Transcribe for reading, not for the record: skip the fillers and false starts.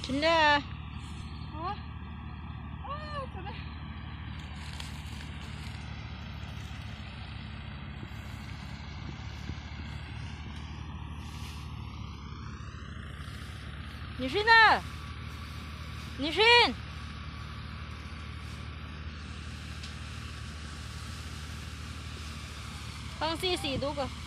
真的啊？ 啊！啊，不对。 你睡呢？你睡。ฟัง4-4ดูก่อน